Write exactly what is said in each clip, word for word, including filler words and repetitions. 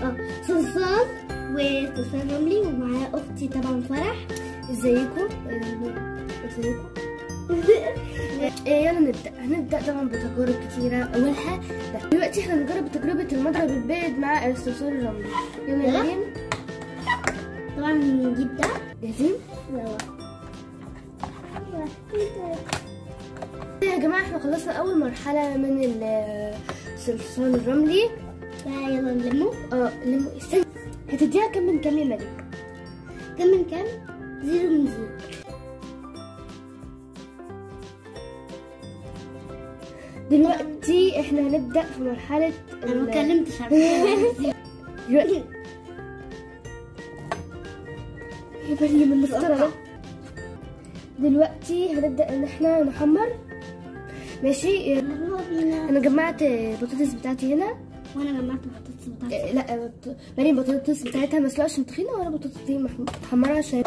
اه صلصال وصلصال رملي، ومعايا اختي طبعا فرح. ازيكم؟ ازيكم؟ يلا نبدأ. هنبدأ طبعا بتجارب كتيرة. أولها ده. دلوقتي احنا هنجرب تجربة المضرب البارد مع الصلصال الرملي. يلا يا مريم. طبعا نجيب ده. جاهزين؟ يلا يا جماعة احنا خلصنا أول مرحلة من الصلصال الرملي. يلا نلمه. اه لمه. استنى، هتديها كام من كام يا مريم؟ كام من كام؟ زيرو من زيرو. دلوقتي احنا هنبدأ في مرحلة انا ما اتكلمتش على دلوقتي يا مريم المسطرة. دلوقتي هنبدأ ان احنا نحمر. ماشي. انا جمعت البطاطس بتاعتي هنا. وانا جمعت البطاطس بتاعتي. لا مريم البطاطس بتاعتها مسلوقة عشان تخينة، وانا البطاطس دي محمرة عشان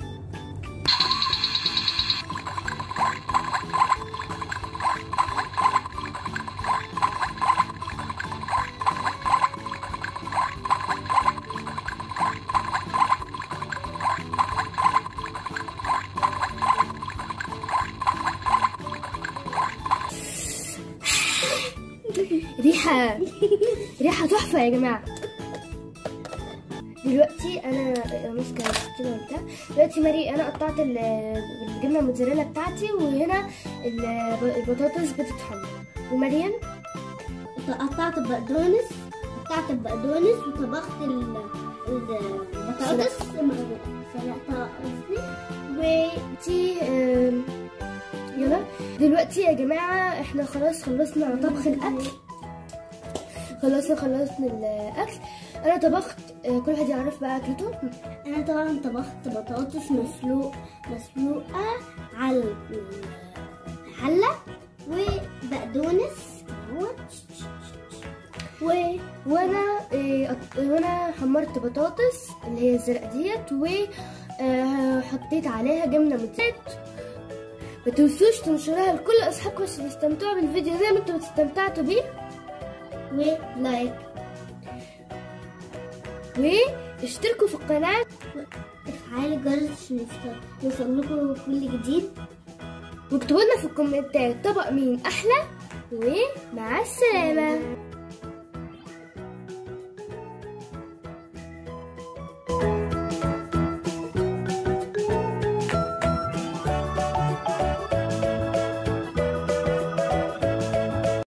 ريحة ريحة تحفة يا جماعة. دلوقتي أنا ماسكة كده وبتاع. دلوقتي مري أنا قطعت الجبنة الموتزاريلا بتاعتي، وهنا البطاطس بتتحمر. ومريم قطعت البقدونس قطعت البقدونس وطبخت البطاطس سلقتها قصدي. ودي يلا دلوقتي يا جماعة احنا خلاص خلصنا طبخ الأكل. خلصنا خلصنا الأكل. أنا طبخت. كل واحد يعرف بقى أكلته. أنا طبعا طبخت بطاطس مسلوق مسلوقة على الحلة، وبقدونس و... وانا إيه... وانا حمرت بطاطس اللي هي الزرقاء ديت، وحطيت عليها جبنة موتزاريلا. ما تنسوش تنشروها لكل اصحابكم عشان يستمتعوا بالفيديو زي ما انتوا استمتعتوا بيه. ولايك واشتركوا في القناة وافعلوا الجرس عشان يوصل لكم كل جديد. واكتبوا لنا في الكومنتات طبق مين احلى. ومع السلامة.